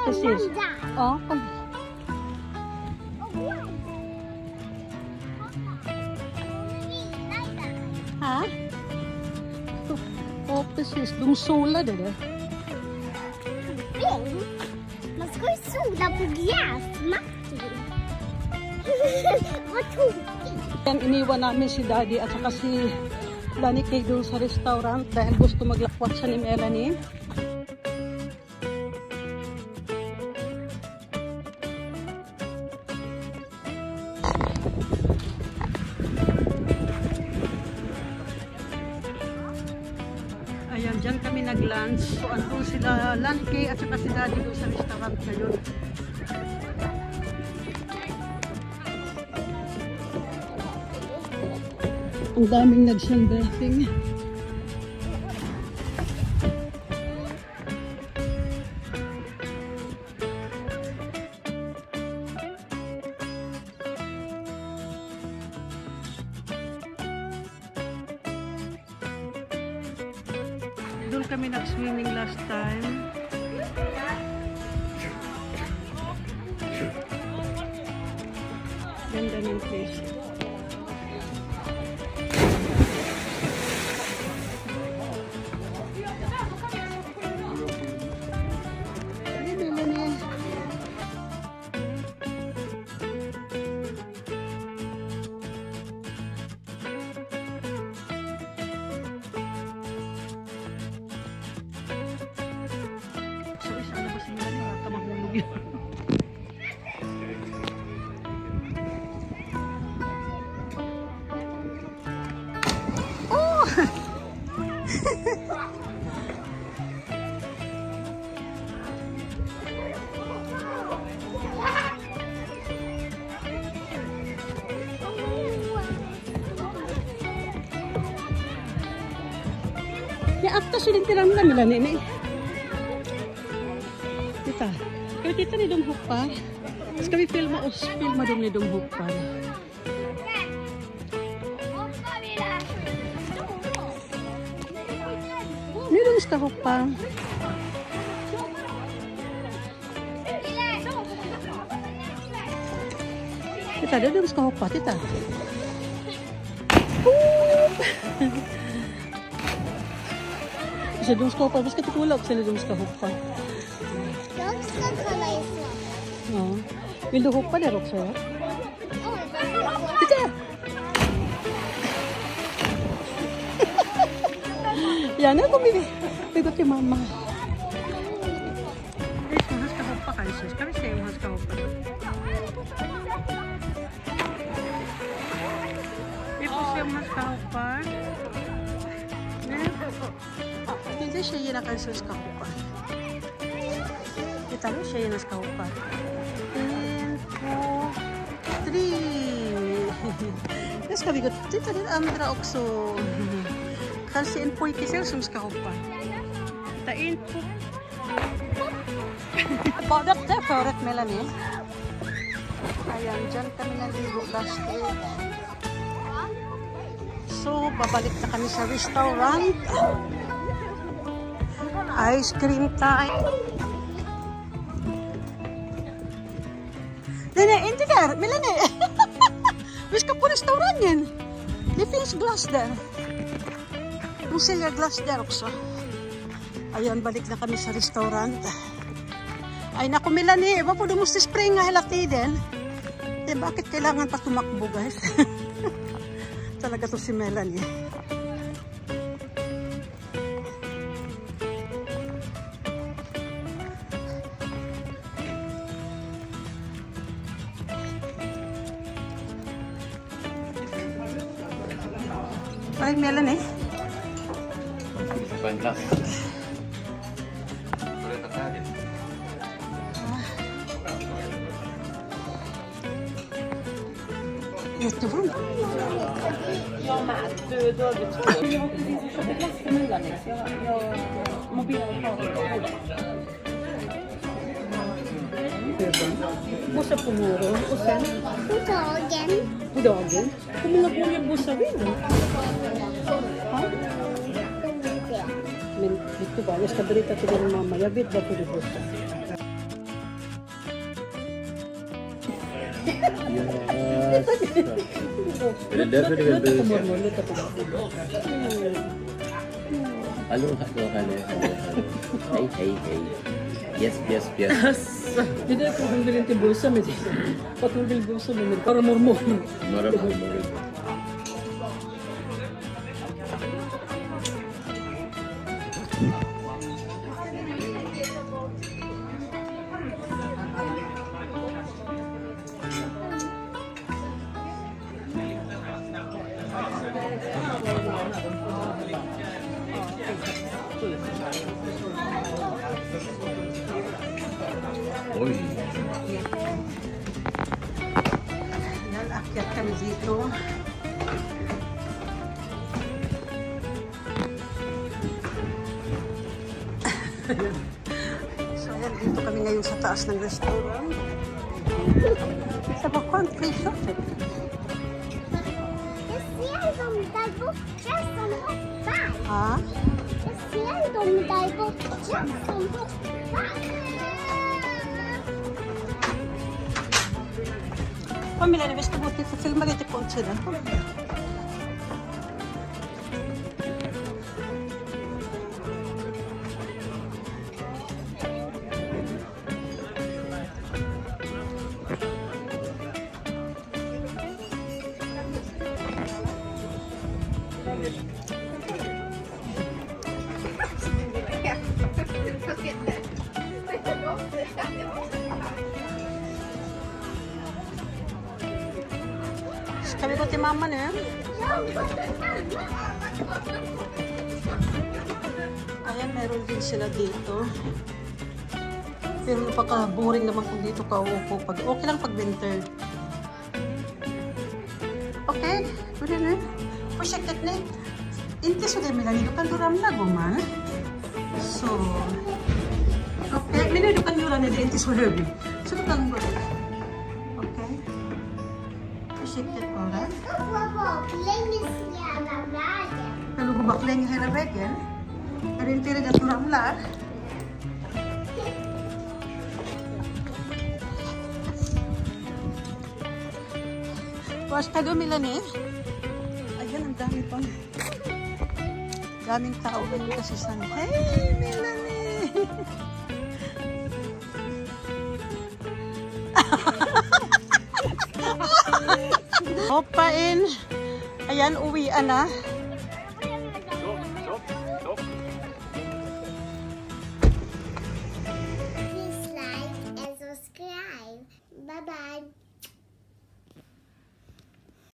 precis. Ja, kom. Ja. Ja, precis. De solade det. Man ska ju sola på gräsmattor. Vad tokigt. Iniwan namin si Daddy at saka si Lani Kay doon sa restaurant dahil gusto maglakwat siya ni Melanie. Ayan, dyan kami nag-lunch. So, andun sila Lani Kay at saka si Daddy doon sa restaurant ngayon. Ang daming nag-sunbathing. Doon kami nag-swimming last time. Ganda ng place. Oh! Ya akta sulit tilang na nila nene. Kita. Kaya kita ni dong hukpa. Tapos kami filma dong ni dong hukpa. Ni dong ska hukpa. Kita dong ska hukpa kita. Bisa dong ska hukpa. Basta katulog sila dong ska hukpa. Ja. Vill du hoppa där också? Ja? Titta! Ja, nu kommer vi går till mamma. Han ska hoppa kanske. Ska vi se om han ska hoppa? Vi får se om han ska hoppa. Inte tjejerna kanske ska hoppa. Titta nu tjejerna ska hoppa. 1, 2, 3. Nu ska vi gå. Titta den andra också. Kanske en pojke själv som ska hoppa. Titta 1, 2. Badat där förut Melanie. Ayan, dyan kami naligo last week. So, babalik na kami sa restaurant. Ice cream time. Nej, inte där. Melanie. Vi ska på restaurangen. Det finns glass där. De säljer glass där också. Ayan, balik na kami sa restaurant. Ay, naku Melanie. Bapo, du måste springa hela tiden. Eh, bakit kailangan pa tumakbo, guys? Talaga to si Melanie. Ay, Melanie. En glass. Jättebra. Jag med. Du har blivit två. Jag har precis köpt glass för Melanie. Så jag mobilen kvar på bordet. Bussar på morgon och sen På dagen. på dagen. Hur många gånger bussar vi då? Ja. Men vet du vad, jag ska berätta till din mamma. Jag vet varför du bussar. Yes. Är det därför du vill busa? Hallå. Hej. Yes. Det är därför hon vill inte busa med dig. För att hon vill busa med mig. Bara mormor. Oj. Yan, akyat kami dito. So yan, dito kami ngayon sa taas ng restaurant. Sa bakwan, free shopping. Jag ser dem där borta som hoppar. Ha? Jag ser dem där borta som hoppar. Pamilya na basta buti ko film maliti po sila. Kami ko ti mama na yan. Ayan, meron din sila dito. Pero napaka-boring naman kung dito ka uupo. Okay lang pag winter. Okay, pwede na. Pasyakit na. Inti so din milang idukan duram na guman. So, okay, minadukan duram na din inti so herbi. So, dukan mo. Okay. Pasyakit ko rin. Kalau gue bakling hela väggen. Är det inte det att du ramlar? Basta Melanie. Ayan, ang dami pang. Daming tao ngayon kasi sa... Hey, Melanie! Hoppain. Ayan, uwian na.